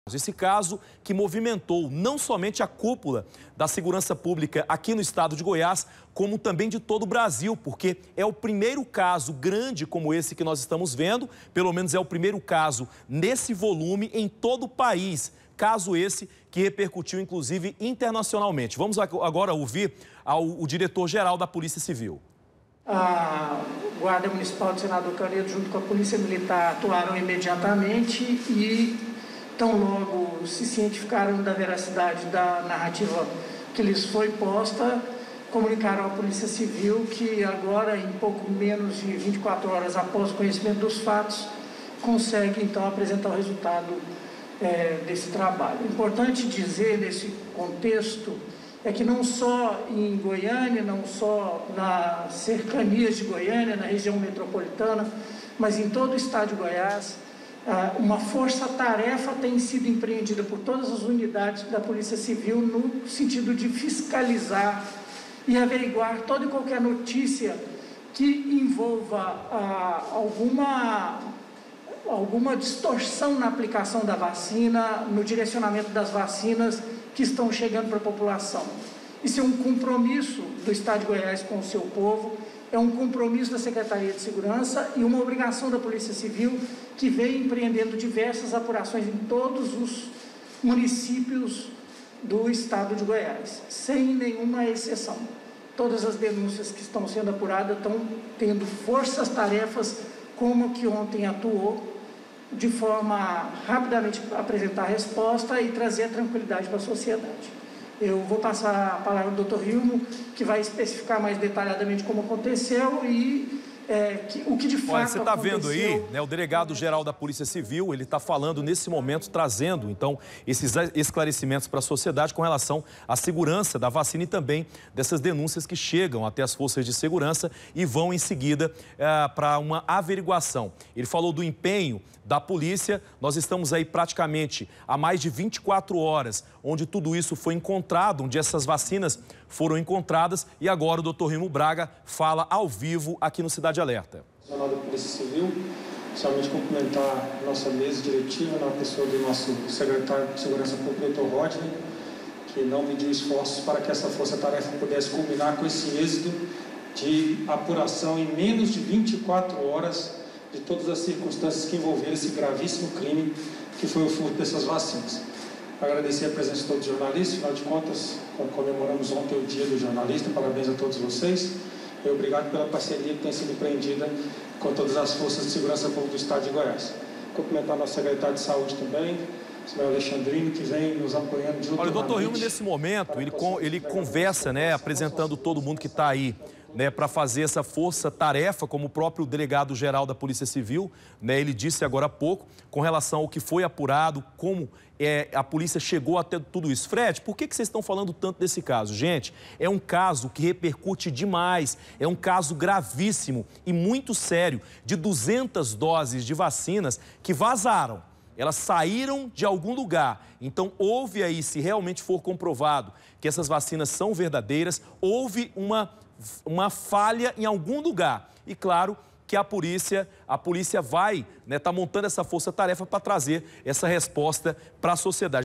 Esse caso que movimentou não somente a cúpula da segurança pública aqui no estado de Goiás, como também de todo o Brasil, porque é o primeiro caso grande como esse que nós estamos vendo, pelo menos é o primeiro caso nesse volume em todo o país. Caso esse que repercutiu, inclusive, internacionalmente. Vamos agora ouvir o diretor-geral da Polícia Civil. A Guarda Municipal do Senador Canedo, junto com a Polícia Militar, atuaram imediatamente e, tão logo se cientificaram da veracidade da narrativa que lhes foi posta, comunicaram à Polícia Civil que agora, em pouco menos de 24 horas após o conhecimento dos fatos, consegue, então, apresentar o resultado desse trabalho. Importante dizer, nesse contexto, é que não só em Goiânia, não só nas cercanias de Goiânia, na região metropolitana, mas em todo o estado de Goiás, uma força-tarefa tem sido empreendida por todas as unidades da Polícia Civil no sentido de fiscalizar e averiguar toda e qualquer notícia que envolva alguma distorção na aplicação da vacina, no direcionamento das vacinas que estão chegando para a população. Isso é um compromisso do Estado de Goiás com o seu povo, é um compromisso da Secretaria de Segurança e uma obrigação da Polícia Civil, que vem empreendendo diversas apurações em todos os municípios do Estado de Goiás, sem nenhuma exceção. Todas as denúncias que estão sendo apuradas estão tendo forças-tarefas como a que ontem atuou, de forma a rapidamente apresentar a resposta e trazer a tranquilidade para a sociedade. Eu vou passar a palavra ao Dr. Hilmo, que vai especificar mais detalhadamente como aconteceu e o que de fato Olha, você está aconteceu. vendo aí, né, o delegado-geral da Polícia Civil, ele está falando nesse momento, trazendo, então, esses esclarecimentos para a sociedade com relação à segurança da vacina e também dessas denúncias que chegam até as forças de segurança e vão em seguida para uma averiguação. Ele falou do empenho da polícia, nós estamos aí praticamente há mais de 24 horas, onde tudo isso foi encontrado, onde essas vacinas foram encontradas e agora o Dr. Hilmo Braga fala ao vivo aqui no Cidade Alerta. Da Polícia Civil, somente cumprimentar a nossa mesa diretiva, na pessoa do nosso secretário de Segurança Pública, Dr. Rodney, que não mediu esforços para que essa força-tarefa pudesse culminar com esse êxito de apuração em menos de 24 horas de todas as circunstâncias que envolveram esse gravíssimo crime que foi o furto dessas vacinas. Agradecer a presença de todos os jornalistas, afinal de contas, comemoramos ontem o Dia do Jornalista, parabéns a todos vocês. E obrigado pela parceria que tem sido empreendida com todas as forças de segurança pública do Estado de Goiás. Cumprimentar nosso secretário de Saúde também, Sr. Alexandrino, que vem nos apoiando junto. Olha, o Dr. Hilmo, nesse momento, ele conversa, né, apresentando todo mundo que está aí, né, para fazer essa força-tarefa, como o próprio delegado-geral da Polícia Civil, né, ele disse agora há pouco, com relação ao que foi apurado, como a polícia chegou até tudo isso. Fred, por que vocês estão falando tanto desse caso? Gente, é um caso que repercute demais, é um caso gravíssimo e muito sério, de 200 doses de vacinas que vazaram. Elas saíram de algum lugar. Então, houve aí, se realmente for comprovado que essas vacinas são verdadeiras, houve uma falha em algum lugar. E, claro, que a polícia vai, né, tá montando essa força-tarefa para trazer essa resposta para a sociedade.